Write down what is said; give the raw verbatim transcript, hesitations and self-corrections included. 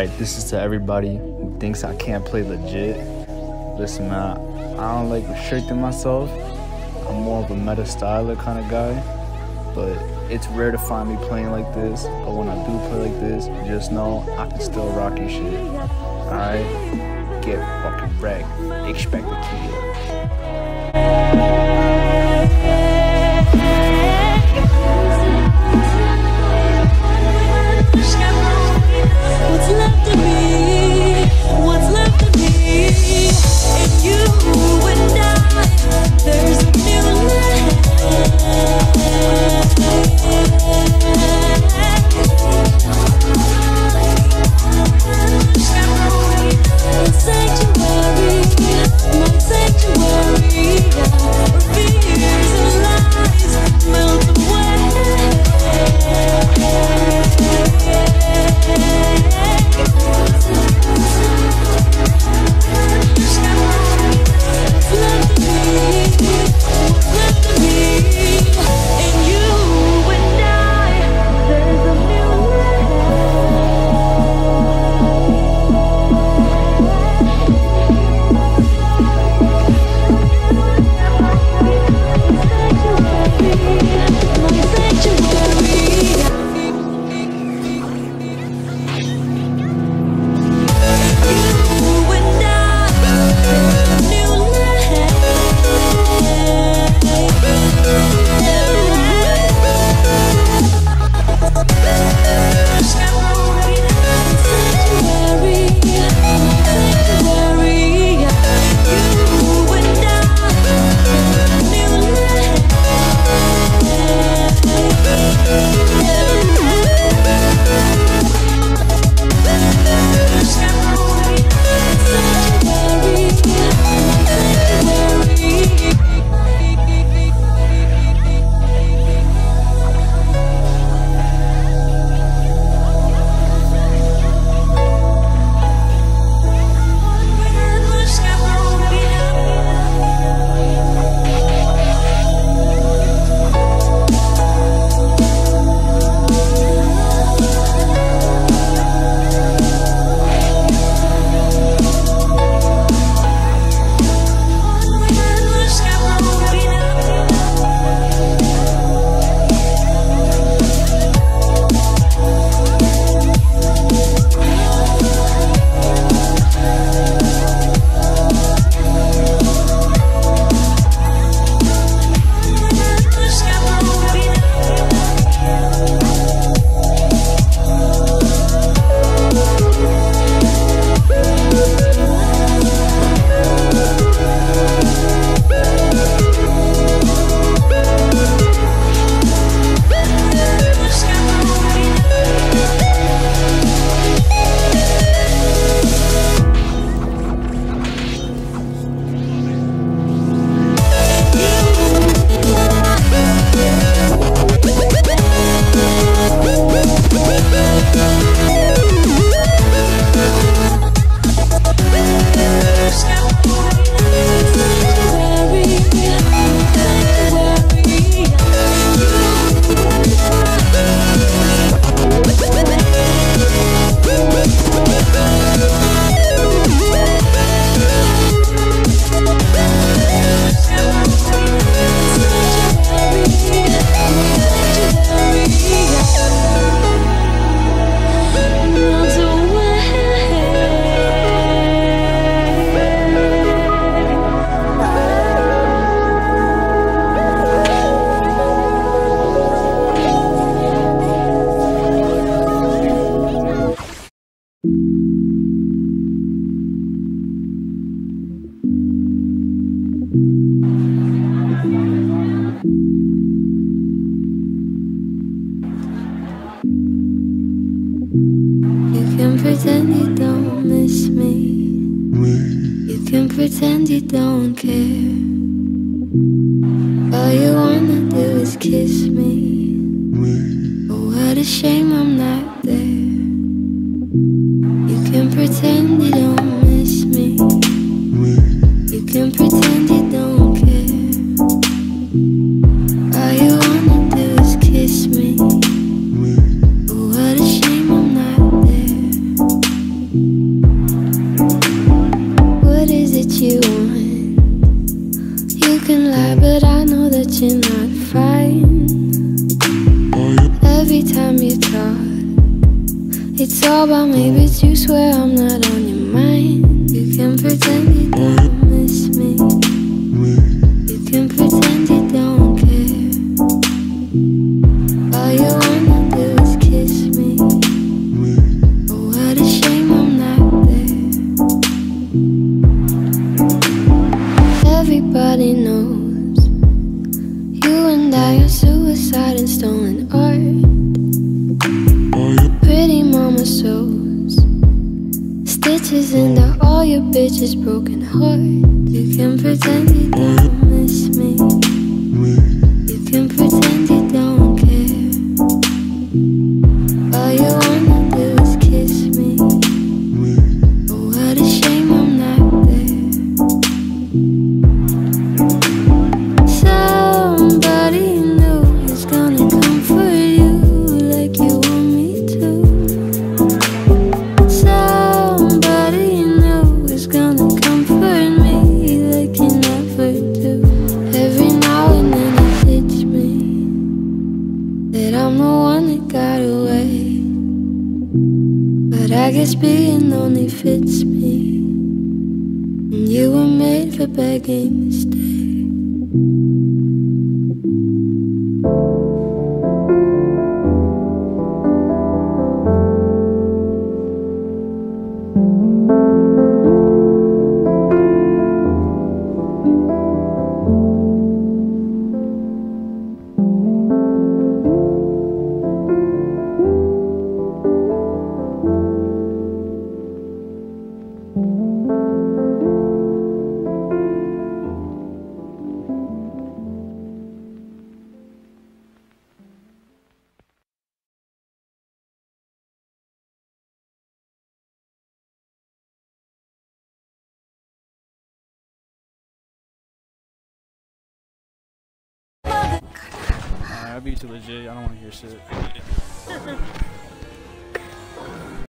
Alright, this is to everybody who thinks I can't play legit. Listen, man, I don't like restricting myself. I'm more of a meta styler kind of guy, but it's rare to find me playing like this. But when I do play like this, just know I can still rock your shit. Alright? Get fucking wrecked. Xpectakill. What's left of me? What's left of me? And you and I, there's a new life. Sanctuary, my sanctuary, where fears and lies melt away. pretend you don't miss me. You can pretend you don't care. All you wanna do is kiss me. Oh, what a shame I'm not there. You can pretend you don't miss me. You can pretend you don't care. All you wanna do is kiss me. Oh, what a shame I'm not there. can lie, but I know that you're not fine. Every time you talk, it's all about me, but you swear I'm not on your mind. You can pretend you don't miss me. You can pretend you don't care. All you wanna do is kiss me. Oh, what a shame I'm not there. Everybody knows you and I are suicide and stolen art. Pretty mama sews stitches into all your bitches' broken heart. You can pretend you don't miss me. You can pretend you don't care. All you wanna do is kiss me. Oh, what a shame I'm not there. Somebody new is gonna comfort you like you want me to. Somebody new is gonna comfort me like you never do. Every now and then it hits me that I'm the one that got away, but I guess being lonely fits me, and you were made for begging to stay. I beat you legit. I don't want to hear shit.